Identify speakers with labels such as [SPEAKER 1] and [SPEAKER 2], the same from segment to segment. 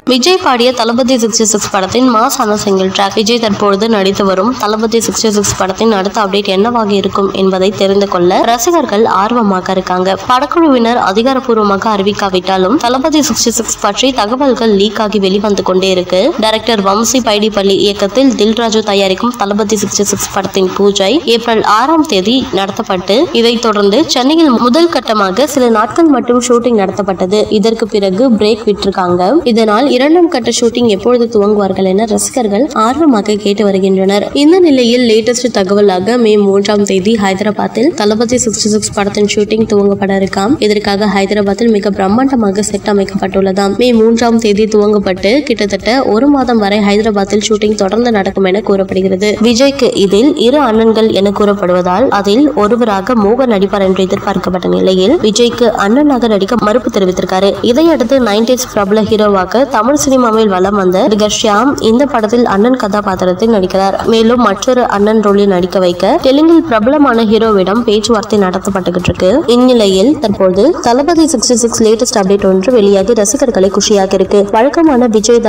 [SPEAKER 1] விஜய் பாடிய தளபதி 66 படத்தின் மாசான சிங்கிள் ட்ராக். விஜய் தற்பொழுது நடித்து வரும் தளபதி 66 படத்தின் அடுத்த அப்டேட் என்னவாக இருக்கும் என்பதை தெரிந்து கொள்ள ரசிகர்கள் ஆர்வமாக இருக்காங்க. படக்குழுவினர் அதிகாரப்பூர்வமாக அறிவிக்காவிட்டாலும் தளபதி 66 பற்றி தகவல்கள் லீக் ஆகி வெளிவந்து கொண்டே இருக்கு. டைரக்டர் வம்சி பைடிப்பள்ளி இயக்கத்தில் தில்ராஜு தயாரிக்கும் தளபதி 66 படத்தின் பூஜை ஏப்ரல் 6ஆம் தேதி நடத்தப்பட்டு இதைத் தொடர்ந்து சென்னையில் முதல் கட்டமாக சில நாட்கள் மட்டும் ஷூட்டிங் நடத்தப்பட்டது. இதற்கு பிறகு பிரேக் விட்டிருக்காங்க. இதனால் இரண்டாம் கட்ட ஷூட்டிங் எப்பொழுது துவங்குவார்கள் என ரசிகர்கள் ஆர்வமாக கேட்டு வருகின்றனர். இந்த நிலையில் லேட்டஸ்ட் தகவலாக மே 3ஆம் தேதி ஹைதராபாத்தில் தளபதி 66 படத்தின் ஷூட்டிங் துவங்கப்பட இருக்காம். இதற்காக ஹைதராபாத்தில் மிக பிரம்மாண்டமாக செட் அமைக்கப்பட்டுள்ளதாம். மே 3ஆம் தேதி துவங்கப்பட்டு கிட்டத்தட்ட ஒரு மாதம் வரை ஹைதராபாத்தில் ஷூட்டிங் தொடர்ந்து நடக்கும் என கூறப்படுகிறது. விஜய்க்கு இதில் இரு அண்ணன்கள் என கூறப்படுவதால் அதில் ஒருவராக மோகன் நடிப்பார் என்று எதிர்பார்க்கப்பட்ட நிலையில் விஜய்க்கு அண்ணனாக நடிக்க மறுப்பு தெரிவித்திருக்காரு. இதையடுத்து 90s பிரபல ஹீரோவாக தமிழ் சினிமாவில் வலம் வந்த நடிகர் ஷியாம் இந்த படத்தில் அண்ணன் கதாபாத்திரத்தில் நடிக்கிறார். மேலும் மற்றொரு அண்ணன் ரோலில் நடிக்க வைக்க தெலுங்கில் பிரபலமான ஹீரோவிடம் பேச்சுவார்த்தை நடத்தப்பட்டுகிட்டு இருக்கு. இந்நிலையில் தற்போது தளபதி 66 லேட்டஸ்ட் அப்டேட் ஒன்று வெளியாகி ரசிகர்களை குஷியாக இருக்கு. வழக்கமான விஜய்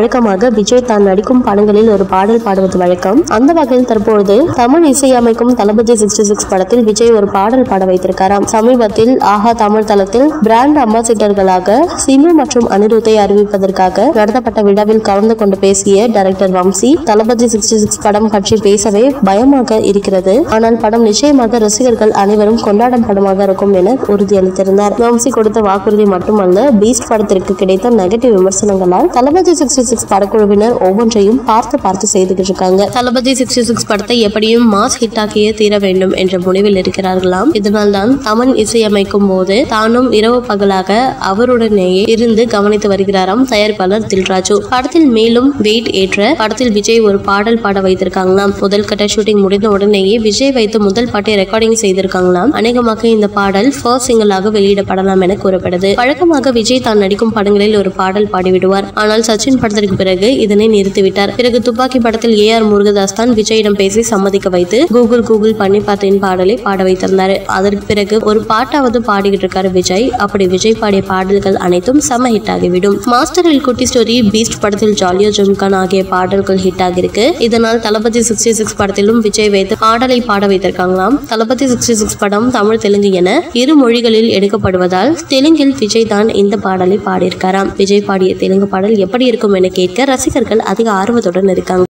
[SPEAKER 1] தான் நடிக்கும் படங்களில் ஒரு பாடல் பாடுவது வழக்கம். அந்த வகையில் தற்போது தமிழ் இசையமைக்கும் தளபதி 66 படத்தில் விஜய் ஒரு பாடல் பாட வைத்திருக்காராம். சமீபத்தில் ஆஹா தமிழ் தளத்தில் பிராண்ட் அம்பாசிடர்களாக சிம்பு மற்றும் அனிருத்தை அறிவிப்பதற்காக நடத்தப்பட்ட விழாவில் கலந்து கொண்டு பேசிய டைரக்டர் வம்சி தளபதி 66 படம் பற்றி பேசவே பயமாக இருக்கிறது. ஆனால் படம் நிச்சயமாக ரசிகர்கள் அனைவரும் கொண்டாடும் படமாக இருக்கும் என உறுதியளித்திருந்தார். வம்சி கொடுத்த வாக்குறுதி மட்டுமல்ல, பீஸ்ட் படத்திற்கு கிடைத்த நெகட்டிவ் விமர்சனங்களால் தளபதி 66 படக்குழுவினர் ஒவ்வொன்றையும் பார்த்து செய்துகிட்டு இருக்காங்க. தளபதி 66 படத்தை எப்படியும் மாஸ் ஹிட் ஆக்கியே தீர வேண்டும் என்ற முடிவில் இருக்கிறார்களாம். இதனால் தான் தமன் இசையமைக்கும் போது தானும் இரவு பகலாக அவருடனேயே இருந்து கவனித்து வருகிறாராம் தயாரிப்பாளர் தில்ராஜு. படத்தில் மேலும் வெயிட் ஏற்ற படத்தில் விஜய் ஒரு பாடல் பாட வைத்திருக்காங்களாம். முதல் கட்ட ஷூட்டிங் முடிந்த உடனேயே விஜய் வைத்து முதல் பாட்டை ரெக்கார்டிங் செய்திருக்காங்களாம். அநேகமாக இந்த பாடல் ஃபர்ஸ்ட் சிங்கிளாக வெளியிடப்படலாம் என கூறப்படுது. வழக்கமாக விஜய் தான் நடிக்கும் படங்களில் ஒரு பாடல் பாடிவிடுவார். ஆனால் சச்சின் படத்திற்கு பிறகு இதனை நிறுத்திவிட்டார். பிறகு துப்பாக்கி படத்தில் AR முருகதாஸ் தான் விஜயிடம் பேசி சம்மதிக்க வைத்து கூகுள் பண்ணி பார்த்தேன் பாடலை பாட வைத்திருந்தாரு. அதற்கு பிறகு ஒரு பாட்டாவது பாடிக்கிட்டு இருக்காரு விஜய். அப்படி விஜய் பாடிய பாடல்கள் அனைத்தும் செம ஹிட் ஆகிவிடும். மாஸ்டரில் குட்டி ஸ்டோரி, பீஸ்ட் படத்தில் ஜாலியோ ஜும்கான் ஆகிய பாடல்கள் ஹிட் ஆகிருக்கு. இதனால் தளபதி 66 படத்திலும் விஜய் வைத்து பாடலை பாட வைத்திருக்காங்களாம். தளபதி 66 படம் தமிழ் தெலுங்கு என இரு மொழிகளில் எடுக்கப்படுவதால் தெலுங்கில் விஜய் தான் இந்த பாடலை பாடியிருக்காராம். விஜய் பாடிய தெலுங்கு பாடல் எப்படி இருக்கும் என கேட்க ரசிகர்கள் அதிக ஆர்வத்துடன் இருக்காங்க.